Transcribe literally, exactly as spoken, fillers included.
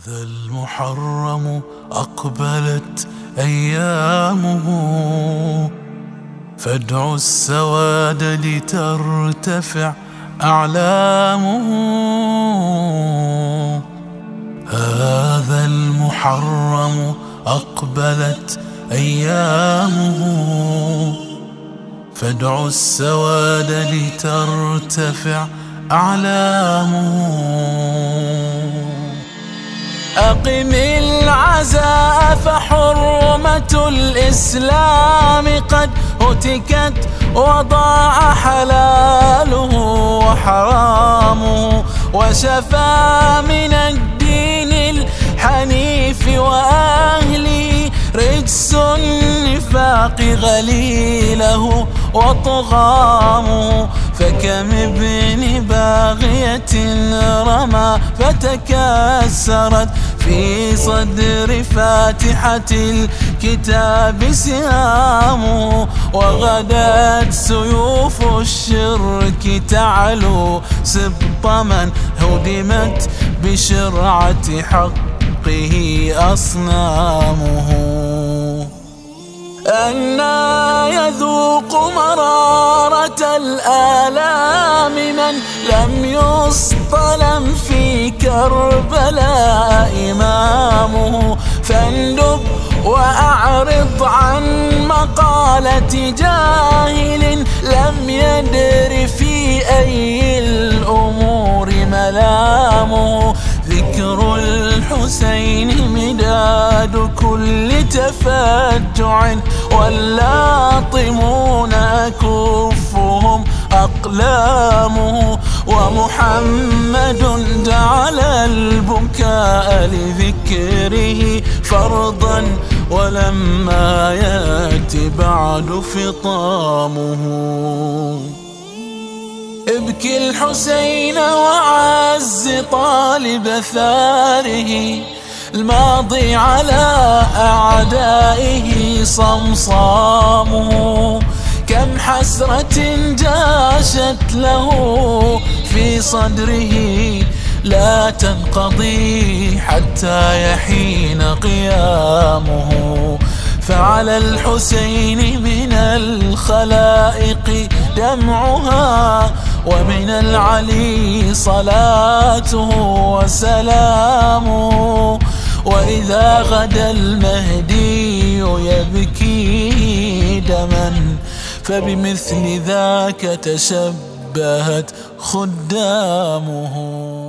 هذا المحرم أقبلت أيامه، فادعوا السواد لترتفع أعلامه. هذا المحرم أقبلت أيامه، فادعوا السواد لترتفع أعلامه. أقم العزاء فحرمة الإسلام قد هتكت، وضاع حلاله وحرامه، وشفى من الدين الحنيف وأهله رجس النفاق غليله وطغامه. فكم ابن باغية رمى فتكسرت في صدر فاتحة الكتاب سهامه، وغدت سيوف الشرك تعلو سبط من هدمت بشرعة حقه أصنامه. أنى يذوق مرارة الآلام من لم يصطلم في كربلاء إمامه. فاندب وأعرض عن مقالة جاهل لم يدر في أي الأمور ملامه. ذكر الحسين مداد كل تفجع، واللاطمون أكفهم أقلامه. ومحمد جعل البكاء لذكره فرضا، ولما يأتي بعد فطامه. ابكي الحسين وعز طالب ثاره، الماضي على أعدائه صمصامه. كم حسرة جاشت له في صدره، لا تنقضي حتى يحين قيامه. فعلى الحسين من الخلائق دمعها، ومن العلي صلاته وسلامه. وإذا غدا المهدي يبكي دما، فبمثل ذاك تشبهت خدامه.